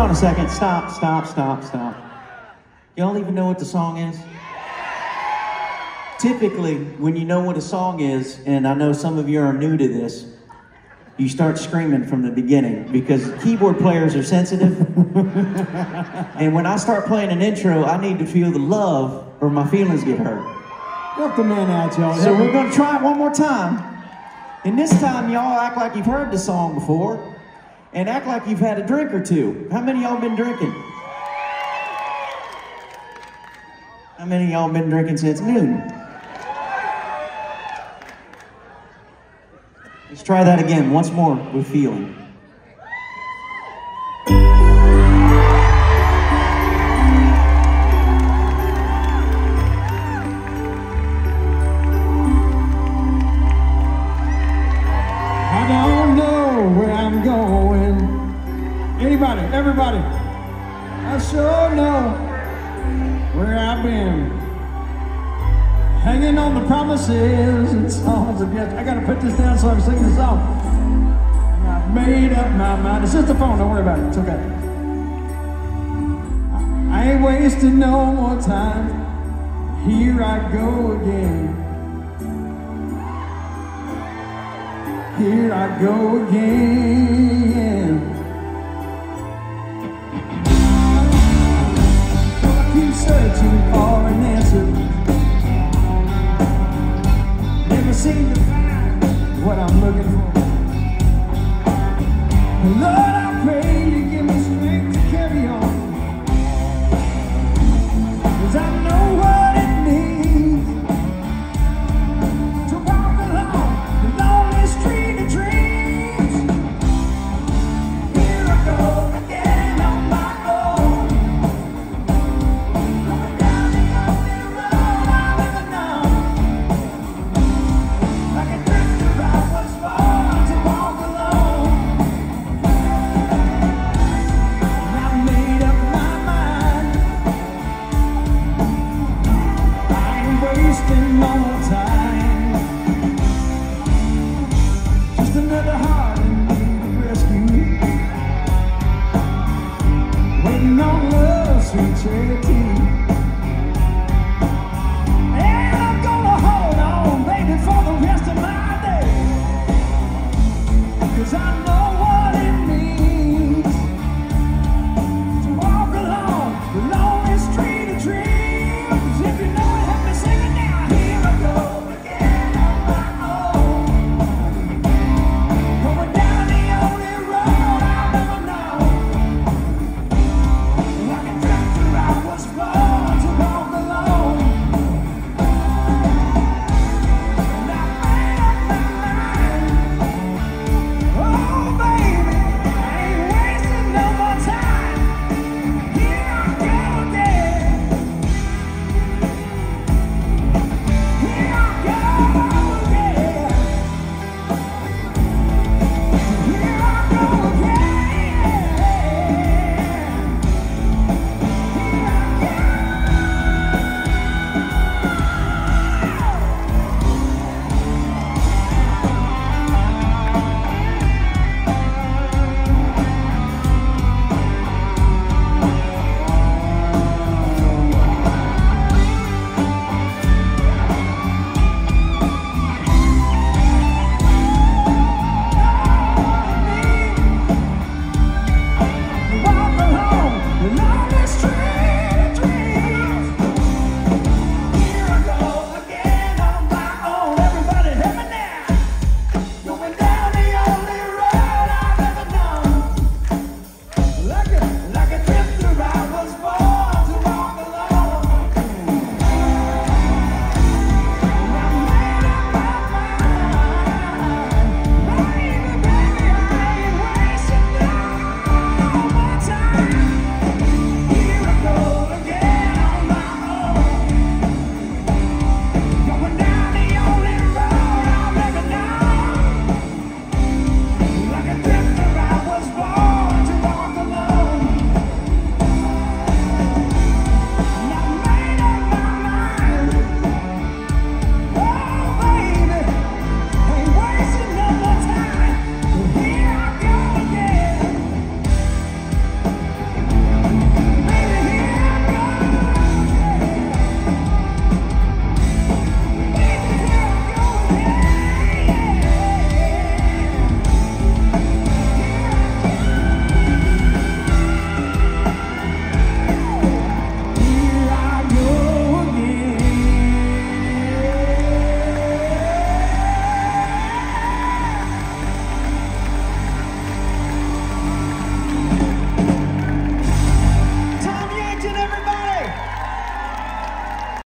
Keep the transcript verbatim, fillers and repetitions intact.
on a second. Stop, stop, stop, stop. Y'all even know what the song is? Typically, when you know what a song is, and I know some of you are new to this, you start screaming from the beginning because keyboard players are sensitive. And when I start playing an intro, I need to feel the love or my feelings get hurt. Help the man out, y'all. So we're gonna try it one more time. And this time, y'all act like you've heard the song before and act like you've had a drink or two. How many of y'all been drinking? How many of y'all been drinking since noon? Let's try that again, once more, with feeling. I don't know where I'm going. Anybody, everybody. I sure know where I've been. Hanging on the promises and songs of yes. I gotta put this down so I can sing the song. And I've made up my mind. It's just the phone, don't worry about it, it's okay. I ain't wasting no more time. Here I go again. Here I go again. I keep searching for an answer. Never seem to find what I'm looking for.